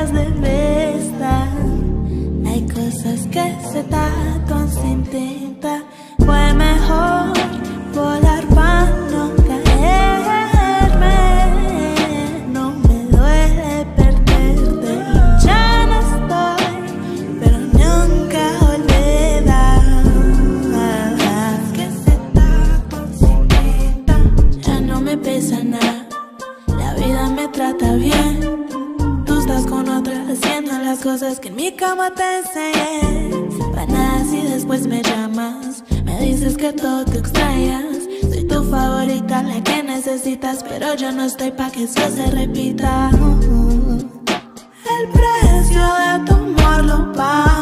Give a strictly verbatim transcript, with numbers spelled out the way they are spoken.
dejas de besar. Hay cosas que se tratan sin tinta. Fue mejor volar para no caerme. No me duele perderte y ya no estoy, pero nunca olvidar que se tratan sin tinta. Ya no me pesa nada, la vida me trata bien. Tú estás con otra haciendo las cosas que en mi cama te enseñé. Para nada si después me llamas, me dices que todo te extrañas. Soy tu favorita, la que necesitas, pero yo no estoy pa' que eso se repita. El precio de tu amor lo pago.